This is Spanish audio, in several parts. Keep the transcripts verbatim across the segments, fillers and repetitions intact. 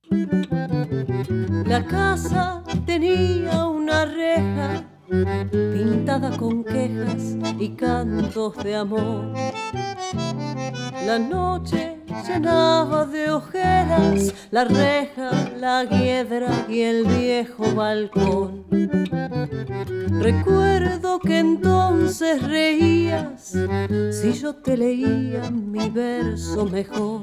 La casa tenía una reja pintada con quejas y cantos de amor. La noche llenaba de ojeras la reja, la hiedra y el viejo balcón. Recuerdo que entonces reías si yo te leía mi verso mejor.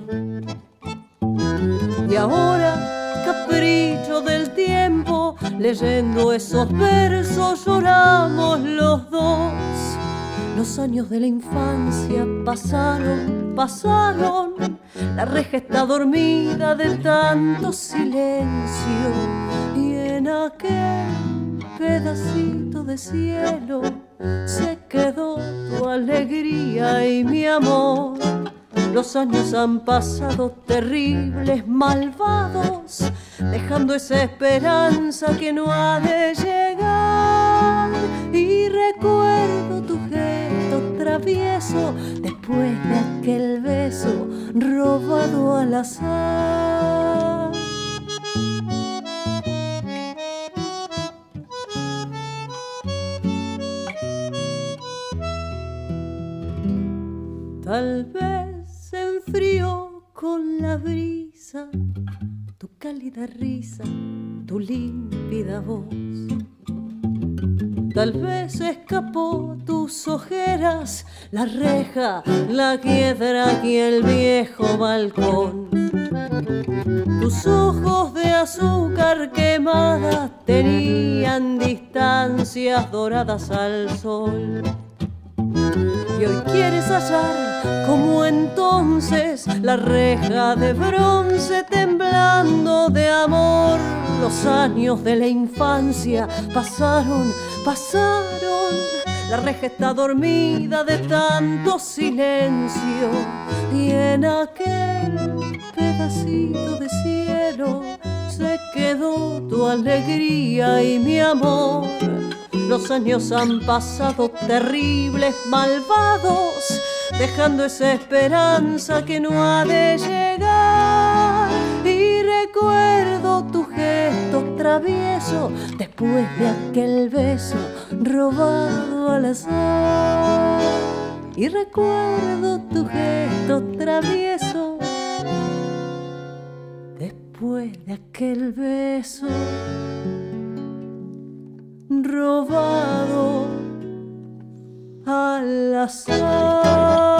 Y ahora, capricho del tiempo, leyendo esos versos lloramos los dos. Los años de la infancia pasaron, pasaron. La reja está dormida de tanto silencio. Y en aquel pedacito de cielo se quedó tu alegría y mi amor. Los años han pasado terribles, malvados, dejando esa esperanza que no ha de llegar. Y recuerdo tu gesto travieso después de aquel beso robado al azar. Tal vez se enfrió con la brisa tu cálida risa, tu límpida voz. Tal vez escapó tus ojeras, la reja, la hiedra y el viejo balcón. Tus ojos de azúcar quemada tenían distancias doradas al sol. Y hoy quieres hallar, como entonces, la reja de bronce temblando de amor. Los años de la infancia pasaron, pasaron. La reja está dormida de tanto silencio. Y en aquel pedacito de cielo se quedó tu alegría y mi amor. Los años han pasado terribles, malvados, dejando esa esperanza que no ha de llegar. Y recuerdo tu gesto travieso después de aquel beso robado al azar. Y recuerdo tu gesto travieso después de aquel beso robado al azar.